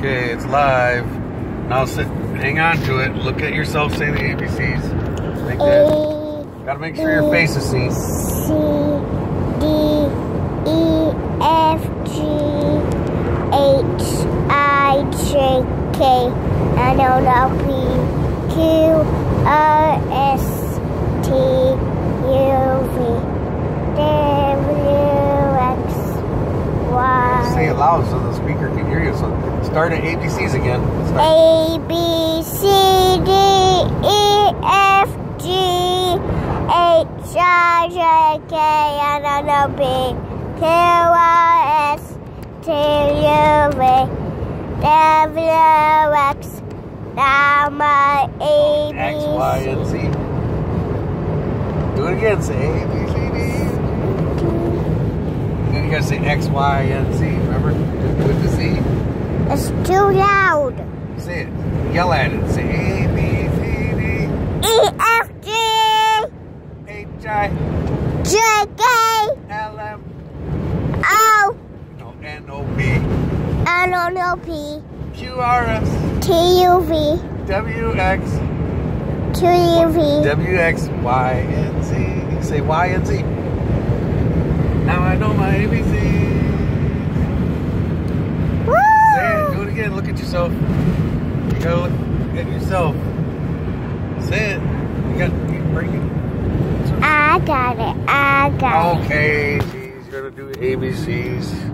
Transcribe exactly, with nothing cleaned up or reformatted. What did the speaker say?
Okay, it's live. Now sit, hang on to it. Look at yourself saying the A B Cs. Make that. Gotta make sure your face is seen. C, D, E, F, G, H, I, J, K, L, M, N, P, Q, R, S, T, U, V, W, X, Y. Say it loud so the speaker can hear you. So start at A B Cs again. Start. A, B, C, D, E, F, G, H, I, J, K, L, M, N, P, Q, R, S, T, U, V, W, X, now my A, B, X, Y, and Z. Do it again. Say A, B, C, D. Then you gotta say X, Y, and Z. Remember? With the Z. It's too loud. Say it. Yell at it. Say A, B, C, D. E, F, G, H, I, J, K, L, M, O, no, N, O, P, L, M, N, P, Q, R, S, T, U, V, W, X, Q, U, V, W, X, Y, and Z. You say Y and Z. Now I know my A B Cs. Woo! Say it. Do it again. Look at yourself. You gotta look at yourself. Say it. You got to bring it. I got it. I got it. Okay. Geez, you're gonna do A B Cs.